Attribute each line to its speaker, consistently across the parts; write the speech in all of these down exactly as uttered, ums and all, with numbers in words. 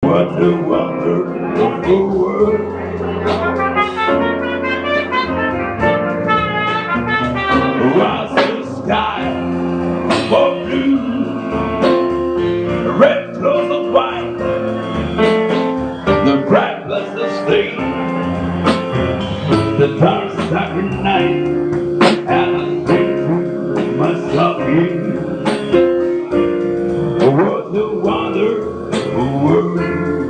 Speaker 1: what a wonderful world. Was the sky for blue, red clothes of white, the bright blessed day, the dark sacred night, and I think to myself here, what a wonderful world.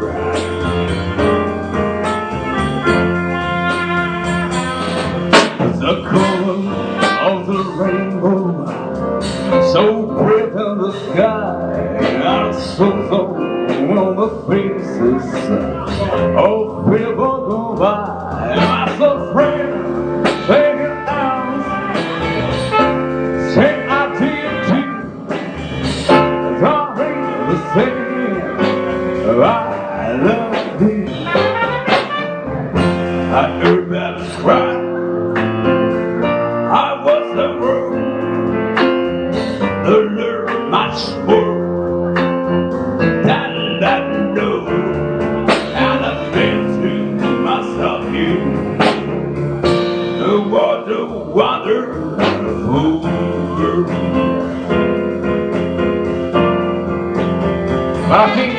Speaker 1: The color of the rainbow, so bright in the sky, and so so on the faces of people go by. My soul friend, take it down, say I did too. Darling, the same, I love you. I heard babies cry. I was the world, the little much more than I know, and I think to myself, you, what a wonderful world. Martin.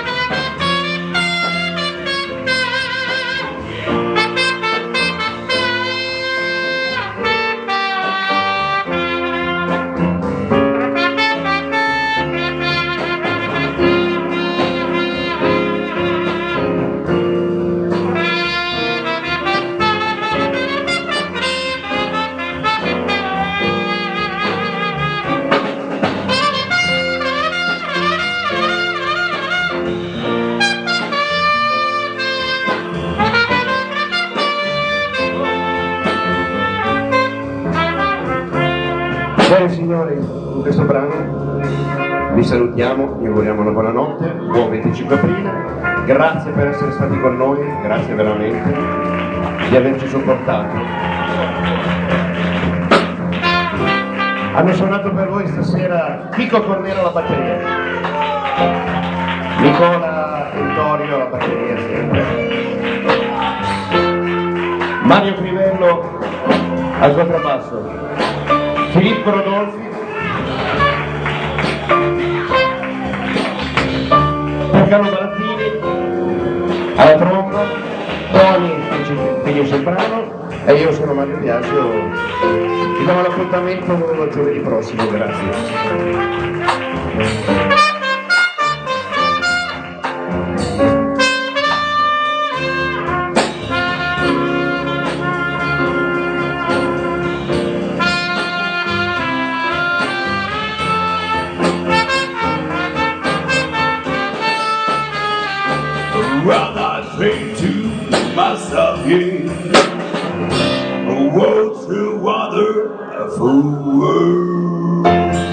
Speaker 2: Bene signori, in questo brano vi salutiamo, vi auguriamo una buona notte, buon venticinque aprile, grazie per essere stati con noi, grazie veramente di averci sopportato. Hanno suonato per voi stasera Chico Cornero alla batteria, Nicola Vittorio alla batteria sempre, Mario Crivello al contrabbasso, Filippo Rodolfi, Carlo Barattini alla tromba, Tony figlio soprano e io sono Mario Biagio. Vi do l'appuntamento giovedì prossimo, grazie.
Speaker 1: Well, I think to myself, yeah, what's a wonderful world.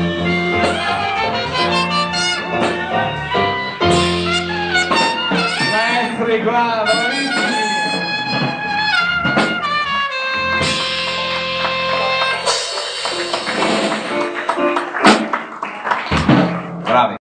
Speaker 2: Maestri, guarda, bravi.